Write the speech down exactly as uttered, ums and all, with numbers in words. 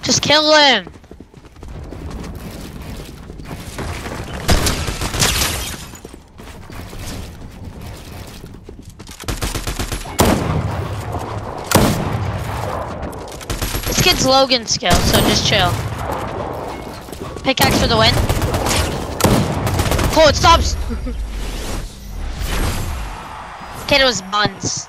Just kill him. This kid's Logan skill, so just chill. Pickaxe for the win. Oh, it stops. Kid was buns.